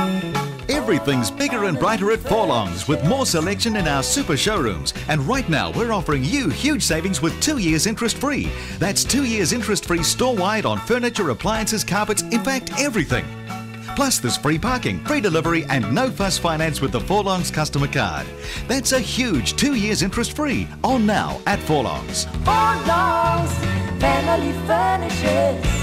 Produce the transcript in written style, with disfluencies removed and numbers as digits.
Everything's bigger and brighter at Forlongs with more selection in our super showrooms. And right now we're offering you huge savings with 2 years interest free. That's 2 years interest free store-wide on furniture, appliances, carpets, in fact everything. Plus there's free parking, free delivery and no fuss finance with the Forlongs customer card. That's a huge 2 years interest free on now at Forlongs. Forlongs, family furnishings.